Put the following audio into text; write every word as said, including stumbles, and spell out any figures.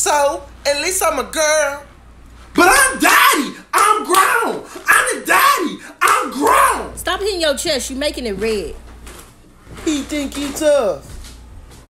So, at least I'm a girl. But I'm daddy. I'm grown. I'm the daddy. I'm grown. Stop hitting your chest. You making it red. He think he tough.